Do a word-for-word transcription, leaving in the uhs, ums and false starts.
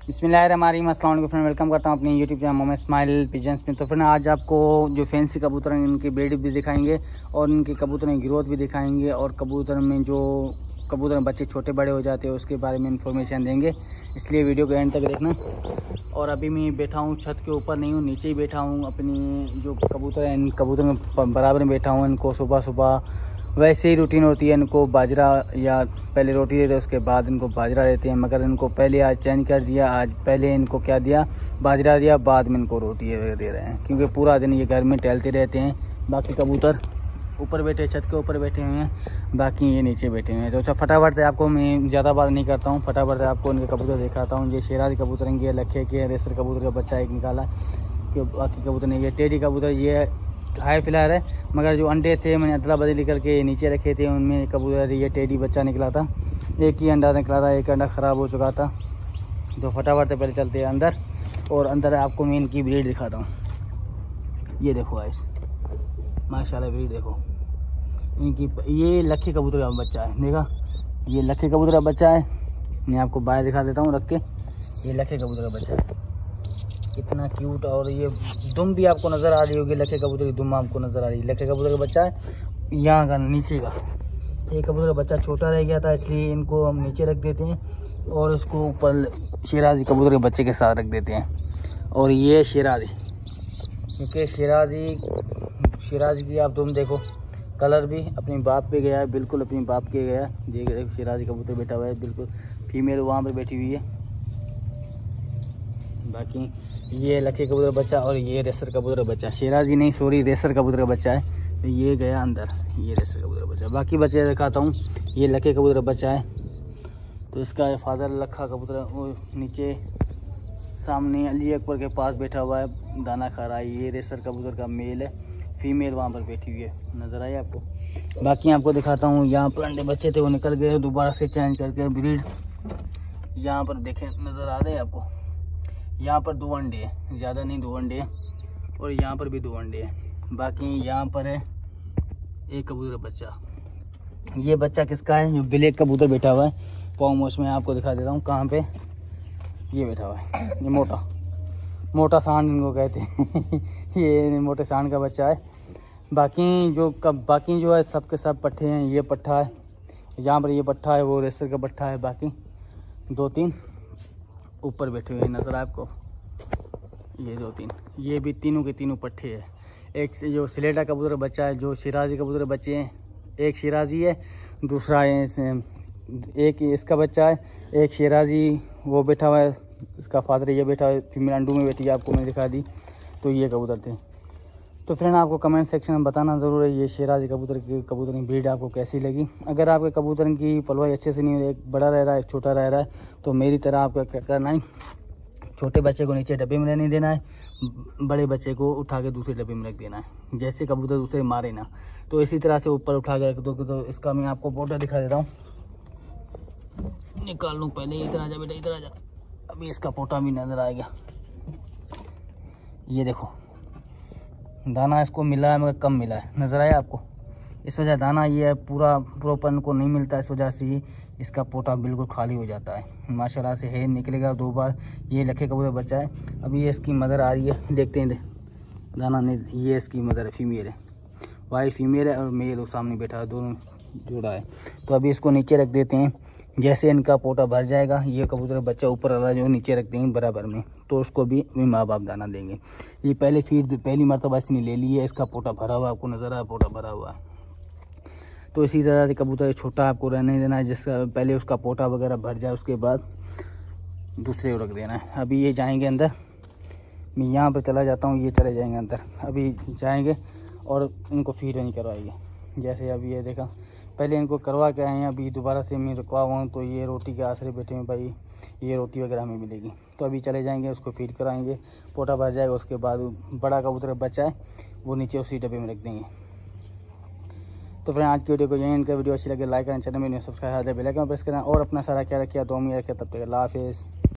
बिस्मिल्लाहिर्रहमानिर्रहीम, अस्सलाम वालेकुम फ्रेंड, वेलकम करता हूँ अपनी YouTube channel Mohammad Ismail pigeons में। तो फ्रेंड आज आपको जो फैंसी कबूतर हैं इनकी ब्रीड भी दिखाएंगे और इनके कबूतर की ग्रोथ भी दिखाएंगे और कबूतर में जो कबूतर में बच्चे छोटे बड़े हो जाते हैं उसके बारे में इंफॉर्मेशन देंगे, इसलिए वीडियो को एंड तक देखना। और अभी मैं बैठा हूँ छत के ऊपर नहीं हूँ, नीचे ही बैठा हूँ। अपनी जो कबूतर हैं इन कबूतर में बराबर में बैठा हूँ। इनको सुबह सुबह वैसे ही रूटीन होती है, इनको बाजरा या पहले रोटी देते हैं उसके बाद इनको बाजरा देते हैं, मगर इनको पहले आज चेंज कर दिया। आज पहले इनको क्या दिया, बाजरा दिया, बाद में इनको रोटी दे रहे हैं, क्योंकि पूरा दिन ये घर में टहलते रहते हैं। बाकी कबूतर ऊपर बैठे, छत के ऊपर बैठे हुए हैं, बाकी ये नीचे बैठे हुए हैं। तो अच्छा फटाफट से आपको मैं ज़्यादा बात नहीं करता हूँ, फटाफट से आपको इनके कबूतर दिखाता हूँ। ये शेराजी कबूतर हैं, ये लखे के रेसर कबूतर का बच्चा एक निकाला, कि बाकी कबूतर नहीं। ये टेडी कबूतर ये हाई फिलहाल है, मगर जो अंडे थे मैंने अदला बदली करके नीचे रखे थे, उनमें कबूतर ये टेडी बच्चा निकला था। एक ही अंडा निकला था, एक अंडा ख़राब हो चुका था। तो फटाफट से पहले चलते हैं अंदर, और अंदर आपको मैं इनकी ब्रीड दिखाता हूँ। ये देखो गाइस, माशाल्लाह ब्रीड देखो इनकी। ये लखे कबूतर का बच्चा है, देखा ये लखे कबूतर का बच्चा है। मैं आपको बाहर दिखा देता हूँ रख के। ये लखे कबूतर का बच्चा है, कितना क्यूट। और ये दुम भी आपको नज़र आ रही होगी, लखे कबूतर की दुम आपको नज़र आ रही है। लखे कबूतर का बच्चा है यहाँ का नीचे का। ये कबूतर का बच्चा छोटा रह गया था, इसलिए इनको हम नीचे रख देते हैं और उसको ऊपर शेराजी कबूतर के बच्चे के साथ रख देते हैं। और ये शेराजी, क्योंकि शेराजी शेराजी की आप दुम देखो, कलर भी अपनी बाप पे गया है, बिल्कुल अपनी बाप के गया है। ये शेराजी कबूतर बैठा हुआ है, बिल्कुल फीमेल वहाँ पर बैठी हुई है। बाकी ये लखे कबूतर बच्चा और ये रेसर कबूतर बच्चा, शेराजी नहीं सॉरी रेसर कबूतर का बच्चा है। तो ये गया अंदर, ये रेसर कबूतर बच्चा। बाकी बच्चे दिखाता हूँ। ये लखे कबूतर बच्चा है, तो इसका फादर लखा कबूतर वो नीचे सामने अली अकबर के पास बैठा हुआ है, दाना खा रहा है। ये रेसर कबूतर का मेल है, फीमेल वहाँ पर बैठी हुई है, नज़र आई आपको। बाकी आपको दिखाता हूँ, यहाँ पर अंडे बच्चे थे वो निकल गए, दोबारा से चेंज करके ब्रीड यहाँ पर देखें, नज़र आ रहे हैं आपको। यहाँ पर दो अंडे हैं, ज़्यादा नहीं, दो अंडे हैं, और यहाँ पर भी दो अंडे हैं। बाकी यहाँ पर है एक कबूतर बच्चा। ये बच्चा किसका है, जो ब्लैक कबूतर बैठा हुआ है पॉमोस में, आपको दिखा देता हूँ कहाँ पे ये बैठा हुआ है। ये मोटा मोटा सांड इनको कहते हैं ये मोटे सांड का बच्चा है। बाकी जो कब बाकी जो है सब के सब पट्ठे हैं। ये पट्ठा है, यहाँ पर ये पट्ठा है, वो रेसर का पट्ठा है। बाकी दो तीन ऊपर बैठे हुए नज़र आपको, ये दो तीन, ये भी तीनों के तीनों पट्ठे है। एक जो सिलेटा कबूतर बच्चा है, जो शिराजी कबूतर बच्चे हैं, एक शिराजी है, दूसरा है एक इसका बच्चा है, एक शिराजी वो बैठा हुआ है, इसका फादर ये बैठा है, फीमेल अंडू में बैठी है, आपको मैंने दिखा दी। तो ये कबूतर थे। तो फ्रेंड आपको कमेंट सेक्शन में बताना ज़रूर है ये शेराजी कबूतर की कबूतर की ब्रीड आपको कैसी लगी। अगर आपके कबूतर की पलवाई अच्छे से नहीं हो रही, एक बड़ा रह रहा है एक छोटा रह रहा है, तो मेरी तरह आपका क्या करना है, छोटे बच्चे को नीचे डब्बे में रहने देना है, बड़े बच्चे को उठा के दूसरे डब्बे में रख देना है, जैसे कबूतर दूसरे मारे ना। तो इसी तरह से ऊपर उठा के रख दो। तो इसका मैं आपको पोटा दिखा देता हूँ, निकाल लूँ पहले। इधर आ जा बेटा, इधर आ जा। अभी इसका पोटा भी नज़र आएगा। ये देखो दाना इसको मिला है, मगर कम मिला है, नज़र आया आपको। इस वजह दाना ये पूरा प्रॉपर इनको नहीं मिलता, इस वजह से ही इसका पोटा बिल्कुल खाली हो जाता है। माशाल्लाह से है निकलेगा दो बार। ये लखे कबूतर बच्चा है, अभी ये इसकी मदर आ रही है, देखते हैं दाना नहीं। ये इसकी मदर है, फीमेल है, वाइट फीमेल है, और मेल वो सामने बैठा है, दोनों जोड़ा है। तो अभी इसको नीचे रख देते हैं, जैसे इनका पोटा भर जाएगा ये कबूतर बच्चा ऊपर वाला जो नीचे रख देंगे बराबर में, तो उसको भी माँ बाप दाना देंगे। ये पहले फीड पहली मरतबा इसने ले ली है, इसका पोटा भरा हुआ आपको नज़र आया, पोटा भरा हुआ है। तो इसी तरह से कबूतर छोटा आपको रहने देना है, जिसका पहले उसका पोटा वगैरह भर जाए उसके बाद दूसरे को रख देना है। अभी ये जाएंगे अंदर, मैं यहाँ पर चला जाता हूँ, ये चले जाएंगे अंदर। अभी जाएंगे और इनको फीड नहीं करवाएंगे। जैसे अभी ये देखा, पहले इनको करवा के आए हैं, अभी दोबारा से मैं रुकवा हुआ हूँ। तो ये रोटी के आसरे बैठे हैं भाई, ये रोटी वगैरह हमें मिलेगी। तो अभी चले जाएंगे, उसको फीड कराएंगे, पोटा भर जाएगा, उसके बाद बड़ा कबूतर बच्चा है वो नीचे उसी डब्बे में रख देंगे। तो फ्रेंड आज की वीडियो को यहीं इनका वीडियो अच्छी लगे लाइक करें, चैनल में सब्सक्राइब बेल आइकन प्रेस करें, और अपना सारा क्या रखिए दो में रखिए। तब तक अल्लाह हाफिज़।